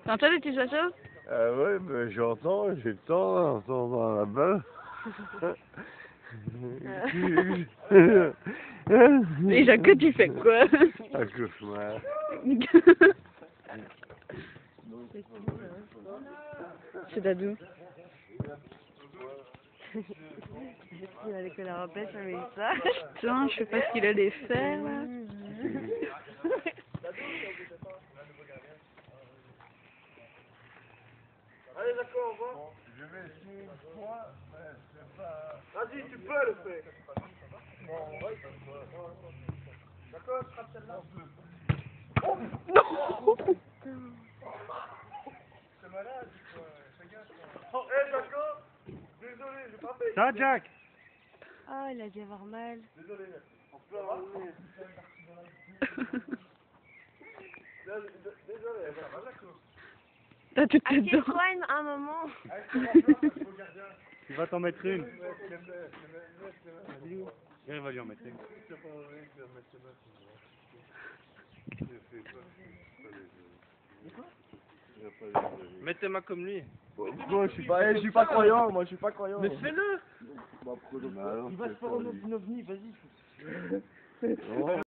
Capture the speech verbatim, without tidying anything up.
T'entends les petits oiseaux? Ah ouais, ben j'entends, j'ai le temps, on entend dans la balle. Et Jacques, tu fais quoi? Un cauchemar. C'est Dadou. Il allait que la repète, ça met ça. Putain, je sais pas ce qu'il allait faire là. Allez, d'accord, au revoir. Bon, je vais essayer une fois, mais c'est pas... Vas-y, tu peux le faire. Bon, ouais, d'accord, je frappe celle-là. Oh non. C'est malade, quoi. Fais gaffe. Oh, hé, d'accord. Désolé, j'ai pas fait. Ça, Jack? Oh, il a dû avoir mal. Désolé, on peut enlever. Désolé, ça va, d'accord. T'as toutes tes dents. Assieds-toi un moment. Tu vas t'en mettre une. Viens, il va lui en mettre une. Mettez-moi comme lui. Moi, je suis pas, je suis pas croyant, moi, je suis pas croyant. Mais fais-le. Il va se faire un ovni, vas-y.